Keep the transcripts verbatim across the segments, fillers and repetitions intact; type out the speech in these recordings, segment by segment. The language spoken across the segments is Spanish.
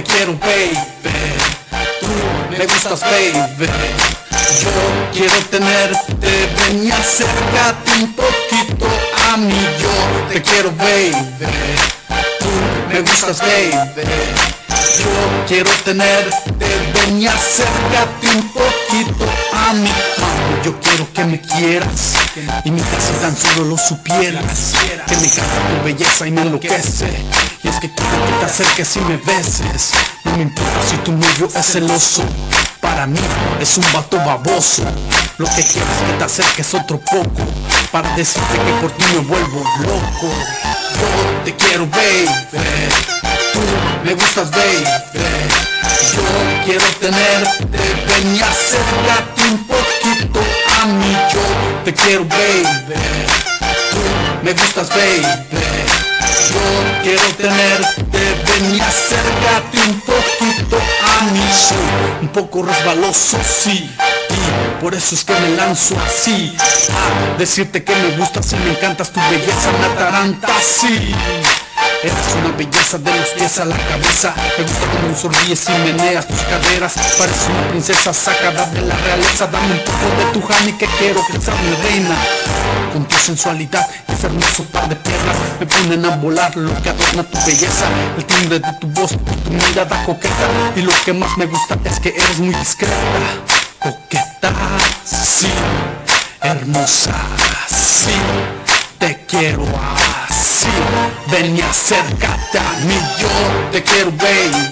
quiero, baby. Tú me gustas, baby. Yo quiero tenerte, ven y acércate un poquito a mí. Yo te quiero, baby. Tú me gustas, baby. Yo quiero tenerte, ven y acércate un poquito a mí. Mami, yo quiero que me quieras y mi si tan solo lo supieras. Que me encanta tu belleza y me enloquece. Y es que quiero que te acerques y me beses. No me importa si tu novio es celoso. Para mí es un vato baboso. Lo que quiero es que te acerques otro poco, para decirte que por ti me vuelvo loco. Yo te quiero, baby. Tú me gustas, baby. Yo quiero tenerte, ven y acércate un poquito a mí. Yo te quiero, baby. Tú me gustas, baby. Yo quiero tenerte, ven y acércate un poquito a mí. Soy un poco resbaloso, sí, y por eso es que me lanzo así a decirte que me gustas y me encantas. Tu belleza me ataranta, sí. Eres una belleza de los pies a la cabeza. Me gusta como sonríes y meneas tus caderas. Pareces una princesa sacada de la realeza. Dame un poco de tu honey que quiero que seas mi reina. Con tu sensualidad y ese hermoso par de piernas me ponen a volar lo que adorna tu belleza. El timbre de tu voz, tu mirada coqueta. Y lo que más me gusta es que eres muy discreta. Coqueta, sí. Hermosa, sí. Te quiero así. Ven y acércate a mí. Yo te quiero, baby.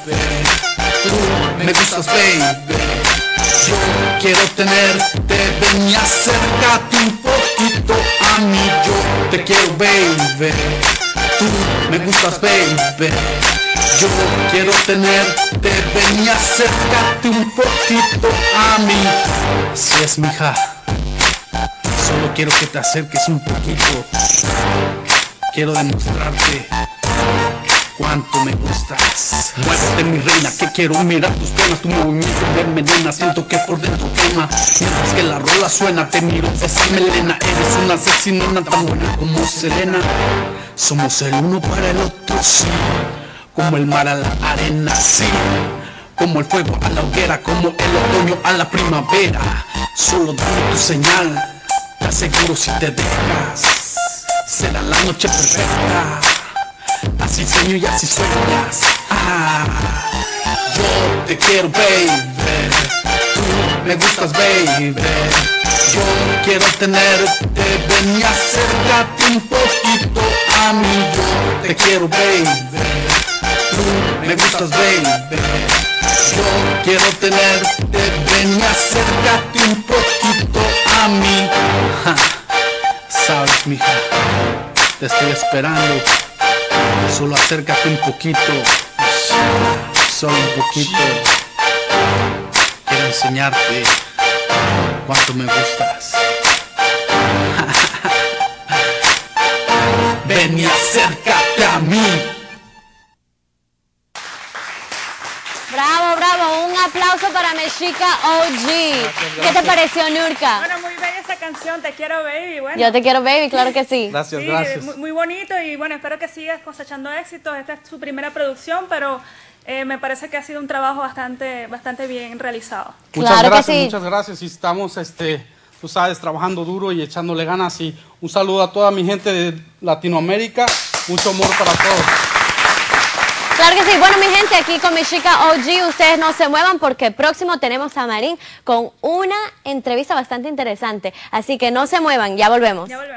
Tú me gustas, baby. Yo quiero tenerte, ven y acércate un poquito a mí. Yo te quiero, baby. Tú me gustas, baby. Yo quiero tenerte, ven y acércate un poquito a mí. Así es, mija. Solo quiero que te acerques un poquito. Quiero demostrarte cuánto me gustas. Muévete, mi reina, que quiero mirar tus piernas. Tu movimiento me envenena, siento que por dentro quema. Mientras que la rola suena, te miro esa melena. Eres una asesinona tan buena como Selena. Somos el uno para el otro, sí. Como el mar a la arena, sí. Como el fuego a la hoguera, como el otoño a la primavera. Solo dame tu señal, te aseguro si te dejas, será la noche perfecta. Así sueño y así sueñas. Ah, yo te quiero, baby. Tú me gustas, baby. Yo quiero tenerte, ven y acércate un poquito a mí. Yo te quiero, baby. Tú me gustas, baby. Yo quiero tenerte, ven y acércate un poquito a mí. Ja, sabes, mija, te estoy esperando. Solo acércate un poquito, solo un poquito. Quiero enseñarte cuánto me gustas. Ven y acércate a mí. Bravo, bravo, un aplauso para Mexica O G. Gracias, gracias. ¿Qué te pareció, Nurka? Bueno, muy bella esa canción, Te Quiero, Baby. Bueno, Yo te quiero, baby, claro que sí. Gracias, sí, gracias. Muy, muy bonito y bueno, espero que sigas cosechando éxitos. Esta es su primera producción, pero eh, me parece que ha sido un trabajo bastante, bastante bien realizado. Muchas Claro gracias, que sí. muchas gracias. Y estamos, este, tú sabes, trabajando duro y echándole ganas. Y un saludo a toda mi gente de Latinoamérica. Mucho amor para todos. Claro que sí. Bueno, mi gente, aquí con Mexica O G, ustedes no se muevan porque próximo tenemos a Marín con una entrevista bastante interesante. Así que no se muevan, ya volvemos. Ya volvemos.